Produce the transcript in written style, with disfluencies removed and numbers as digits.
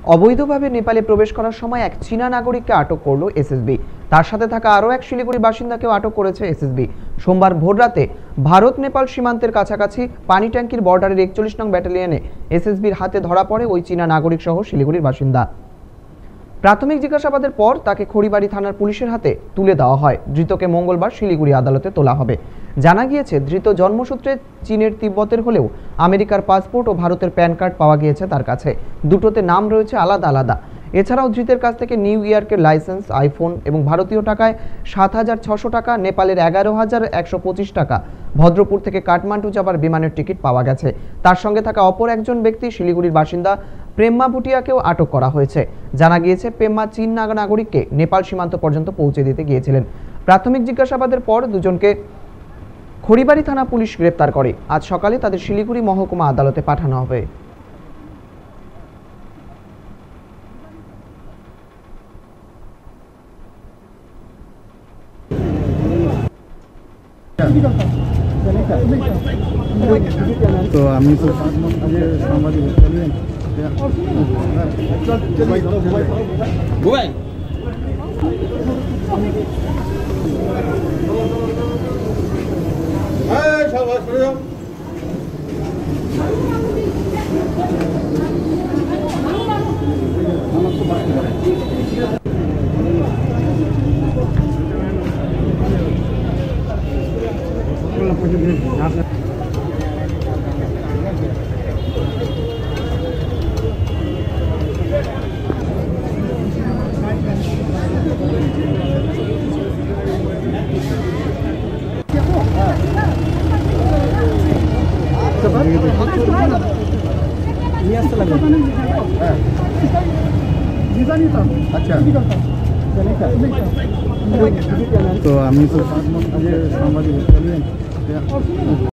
অবৈধভাবে নেপালে প্রবেশ করার সময় এক চীনা নাগরিককে আটক করল এসএসবি। তার সাথে থাকা আরও এক শিলিগুড়ি বাসিন্দাকেও আটক করেছে এসএসবি। সোমবার ভোররাতে ভারত নেপাল সীমান্তের কাছাকাছি পানি ট্যাঙ্কির বর্ডারের ৪১ নং ব্যাটালিয়নে এসএসবির হাতে ধরা পড়ে ওই চীনা নাগরিক সহ শিলিগুড়ির বাসিন্দা। প্রাথমিক জিজ্ঞাসাবাদের পর তাকে খড়িবাড়ি থানার পুলিশের হাতে তুলে দেওয়া হয়। ধৃতকে মঙ্গলবার শিলিগুড়ি আদালতে তোলা হবে। জানা গিয়েছে, ধৃত জন্মসূত্রে চীনের তিব্বতের হলেও আমেরিকার পাসপোর্ট ও ভারতের প্যান কার্ড পাওয়া গিয়েছে তার কাছে। দুটোতে নাম রয়েছে আলাদা আলাদা। এছাড়াও ধৃতের কাছ থেকে নিউ ইয়র্কের লাইসেন্স, আইফোন এবং ভারতীয় টাকায় ৭,৬০০ টাকা, নেপালের ১১,১২৫ টাকা, ভদ্রপুর থেকে কাঠমান্ডু যাবার বিমানের টিকিট পাওয়া গেছে। তার সঙ্গে থাকা অপর একজন ব্যক্তি শিলিগুড়ির বাসিন্দা প্রেম্মা ভুটিয়াকেও আটক করা হয়েছে। জানা গিয়েছে, প্রেম্মা চীন নাগরিককে নেপাল সীমান্ত পর্যন্ত পৌঁছে দিতে গিয়েছিলেন। প্রাথমিক জিজ্ঞাসাবাদের পর দুজনকে খড়িবাড়ি থানা পুলিশ গ্রেপ্তার করে। আজ সকালে তাদের শিলিগুড়ি মহকুমা আদালতে পাঠানো হবে। তো আমি তো সাংবাদিক তো আমি তো সাংবাদিক